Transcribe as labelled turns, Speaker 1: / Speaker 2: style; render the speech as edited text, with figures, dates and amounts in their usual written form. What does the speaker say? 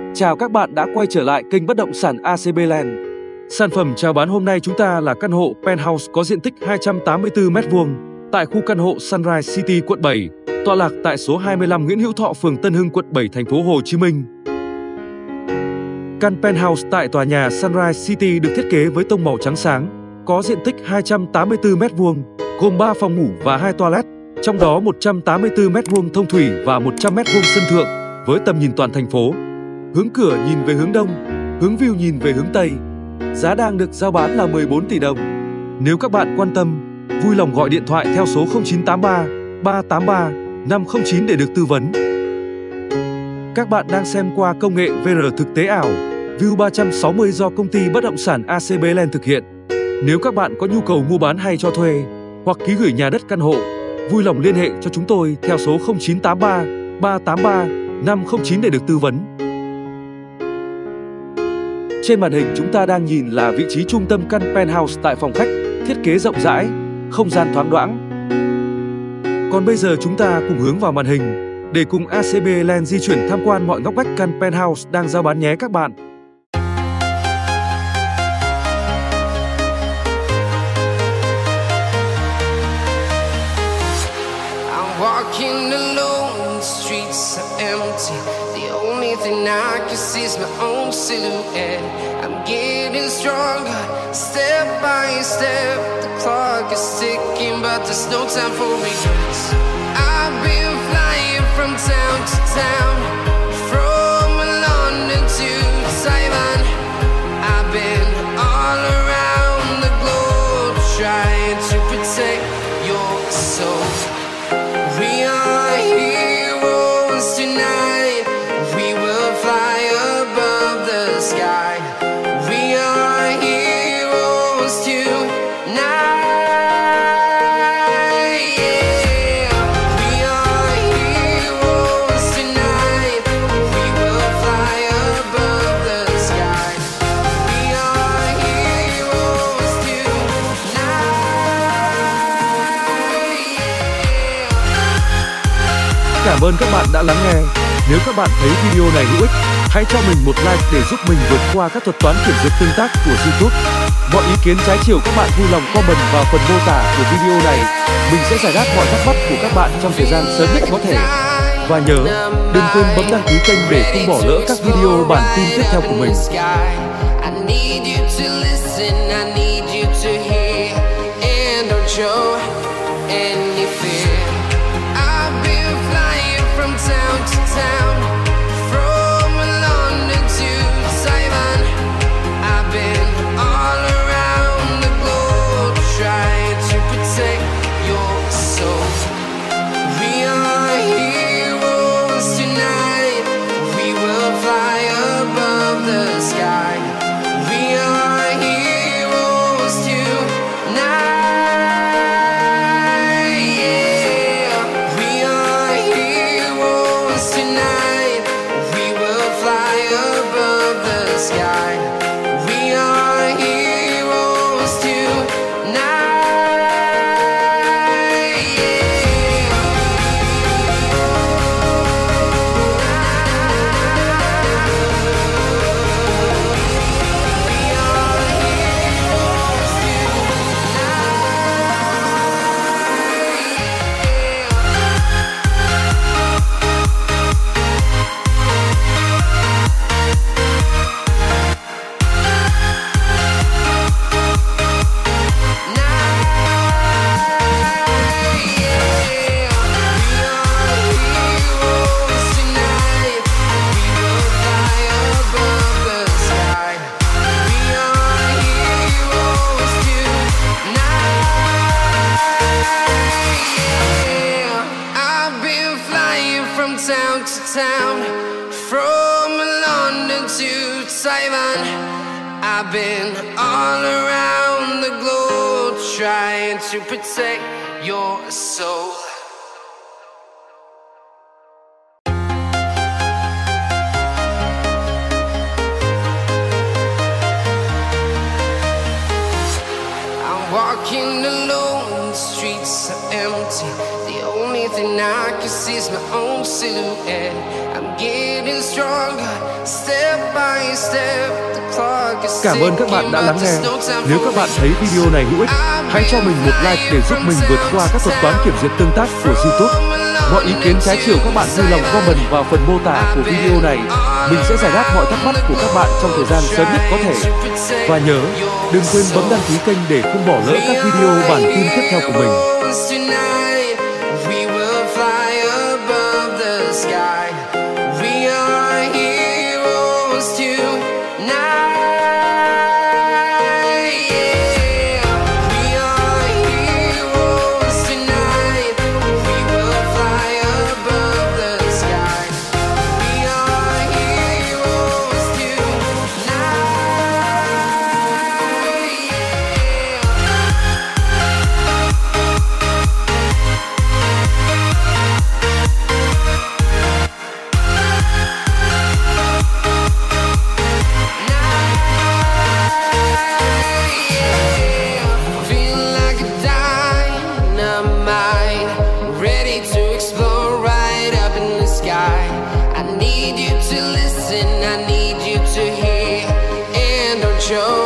Speaker 1: Chào các bạn đã quay trở lại kênh bất động sản ACB Land. Sản phẩm chào bán hôm nay chúng ta là căn hộ penthouse có diện tích 284 m² tại khu căn hộ Sunrise City quận 7, tọa lạc tại số 25 Nguyễn Hữu Thọ, phường Tân Hưng, quận 7, thành phố Hồ Chí Minh. Căn penthouse tại tòa nhà Sunrise City được thiết kế với tông màu trắng sáng, có diện tích 284 m², gồm 3 phòng ngủ và 2 toilet, trong đó 184 m² thông thủy và 100 m² sân thượng, với tầm nhìn toàn thành phố. Hướng cửa nhìn về hướng đông, hướng view nhìn về hướng tây. Giá đang được giao bán là 14 tỷ đồng. Nếu các bạn quan tâm, vui lòng gọi điện thoại theo số 0983 383 509 để được tư vấn. Các bạn đang xem qua công nghệ VR thực tế ảo View 360 do công ty bất động sản ACB Land thực hiện. Nếu các bạn có nhu cầu mua bán hay cho thuê hoặc ký gửi nhà đất căn hộ, vui lòng liên hệ cho chúng tôi theo số 0983 383 509 để được tư vấn. Trên màn hình chúng ta đang nhìn là vị trí trung tâm căn penthouse tại phòng khách, thiết kế rộng rãi, không gian thoáng đãng. Còn bây giờ chúng ta cùng hướng vào màn hình để cùng ACB Land di chuyển tham quan mọi ngóc ngách căn penthouse đang giao bán nhé các bạn.
Speaker 2: Walking alone, the streets are empty. The only thing I can see is my own silhouette. I'm getting stronger, step by step. The clock is ticking, but there's no time for regrets. I've been flying from town to town, from London to Taiwan. I've been all around the globe, trying to protect your soul. We are heroes tonight. We will fly above the sky. We are heroes tonight. Yeah. We are heroes tonight. We will fly above the sky. We are heroes tonight.
Speaker 1: Cảm ơn các bạn đã lắng nghe. Nếu các bạn thấy video này hữu ích, hãy cho mình một like để giúp mình vượt qua các thuật toán kiểm duyệt tương tác của YouTube. Mọi ý kiến trái chiều các bạn vui lòng comment vào phần mô tả của video này. Mình sẽ giải đáp mọi thắc mắc của các bạn trong thời gian sớm nhất có thể. Và nhớ, đừng quên bấm đăng ký kênh để không bỏ lỡ các video bản tin tiếp theo của mình.
Speaker 2: Town to town, from London to Taiwan. I've been all around the globe, trying to protect your soul. We are heroes tonight. We will fly above the sky. We are heroes tonight. Tonight, we will fly above the sky. We are heroes tonight. Town to town, from London to Taiwan. I've been all around the globe, trying to protect your soul. I'm walking alone, the streets are empty. The only thing I can see is my own silhouette. I'm getting stronger, step by step. The clock is
Speaker 1: Cảm ơn các bạn đã lắng nghe. Nếu các bạn thấy video này hữu ích, hãy cho mình một like để giúp mình vượt qua các thuật toán kiểm duyệt tương tác của YouTube. Mọi ý kiến trái chiều các bạn vui lòng comment vào phần mô tả của video này. Mình sẽ giải đáp mọi thắc mắc của các bạn trong thời gian sớm nhất có thể. Và nhớ, đừng quên bấm đăng ký kênh để không bỏ lỡ các video bản tin tiếp theo của mình.
Speaker 2: I need you to listen, I need you to hear, and don't show